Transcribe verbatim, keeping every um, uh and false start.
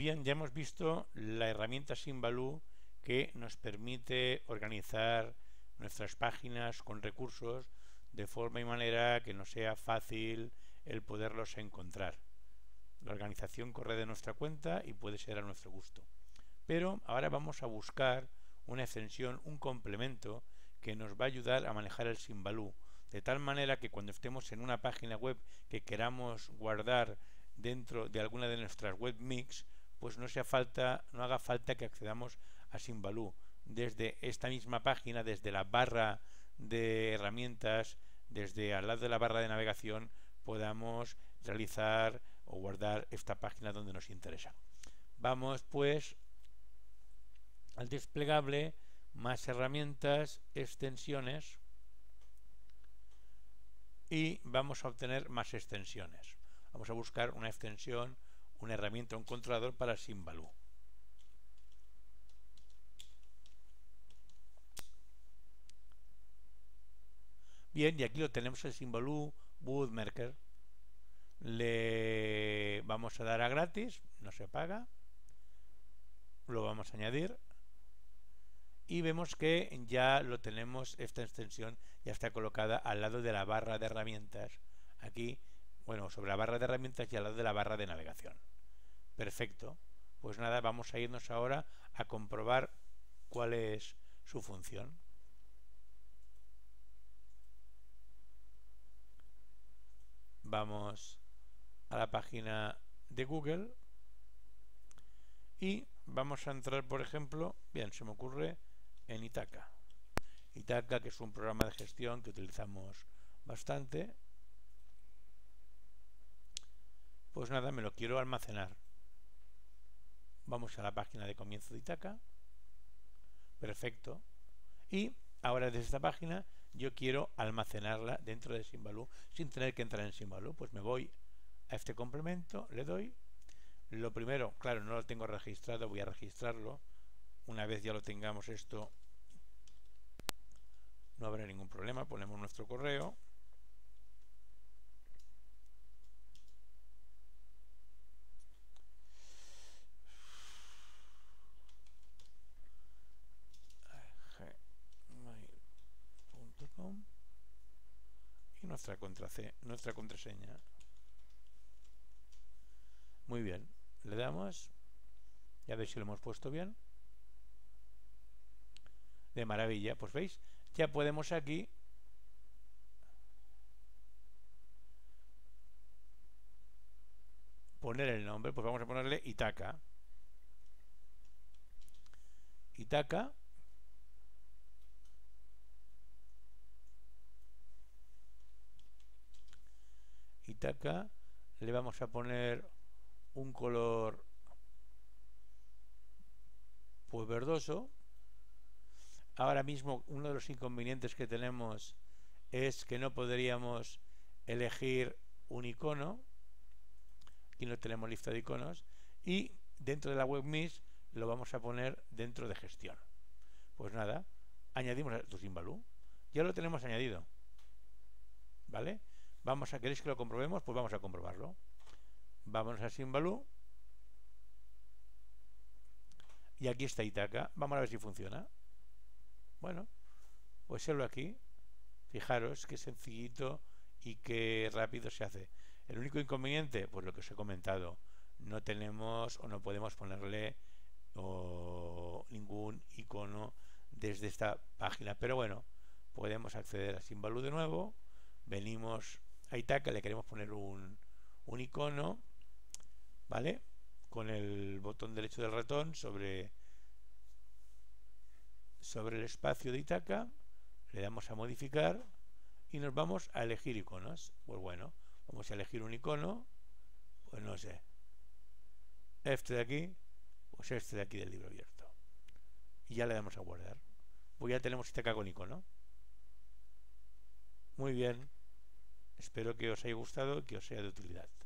Bien, ya hemos visto la herramienta Symbaloo que nos permite organizar nuestras páginas con recursos de forma y manera que nos sea fácil el poderlos encontrar. La organización corre de nuestra cuenta y puede ser a nuestro gusto. Pero ahora vamos a buscar una extensión, un complemento que nos va a ayudar a manejar el Symbaloo, de tal manera que cuando estemos en una página web que queramos guardar dentro de alguna de nuestras webmix, pues no sea falta, no haga falta que accedamos a Symbaloo. Desde esta misma página, desde la barra de herramientas, desde al lado de la barra de navegación, podamos realizar o guardar esta página donde nos interesa. Vamos pues al desplegable, más herramientas, extensiones, y vamos a obtener más extensiones. Vamos a buscar una extensión, una herramienta, un controlador para Symbaloo. Bien, y aquí lo tenemos, el Symbaloo Bookmarker. Le vamos a dar a gratis, no se paga. Lo vamos a añadir. Y vemos que ya lo tenemos, esta extensión ya está colocada al lado de la barra de herramientas. Aquí, bueno, sobre la barra de herramientas y al lado de la barra de navegación. Perfecto. Pues nada, vamos a irnos ahora a comprobar cuál es su función. Vamos a la página de Google y vamos a entrar, por ejemplo, bien, se me ocurre, en Ithaka. Ithaka, que es un programa de gestión que utilizamos bastante. Pues nada, me lo quiero almacenar. Vamos a la página de comienzo de Ithaka. Perfecto. Y ahora desde esta página yo quiero almacenarla dentro de Symbaloo sin tener que entrar en Symbaloo. Pues me voy a este complemento, le doy. Lo primero, claro, no lo tengo registrado, voy a registrarlo. Una vez ya lo tengamos esto, no habrá ningún problema. Ponemos nuestro correo. gmail punto com y nuestra contraseña, nuestra contraseña. Muy bien, le damos y a ver si lo hemos puesto bien. De maravilla, pues veis, ya podemos aquí poner el nombre. Pues vamos a ponerle Ithaka. Ithaka. Ithaka. Le vamos a poner un color pues verdoso. Ahora mismo uno de los inconvenientes que tenemos es que no podríamos elegir un icono. Aquí no tenemos lista de iconos. Y dentro de la webmix lo vamos a poner dentro de gestión. Pues nada, añadimos a tu Symbaloo. Ya lo tenemos añadido. ¿Vale? Vamos a, ¿queréis que lo comprobemos? Pues vamos a comprobarlo. Vamos a Symbaloo. Y aquí está Ithaka. Vamos a ver si funciona. Bueno, pues serlo aquí. Fijaros qué sencillito y qué rápido se hace. El único inconveniente, pues lo que os he comentado, no tenemos o no podemos ponerle o ningún icono desde esta página. Pero bueno, podemos acceder a Symbaloo de nuevo. Venimos a Ithaka, le queremos poner un, un icono, ¿vale? Con el botón derecho del ratón sobre sobre el espacio de Ithaka, le damos a modificar y nos vamos a elegir iconos. Pues bueno, vamos a elegir un icono, pues no sé, este de aquí, pues este de aquí del libro abierto, y ya le damos a guardar. Pues ya tenemos Ithaka con icono. Muy bien, espero que os haya gustado y que os sea de utilidad.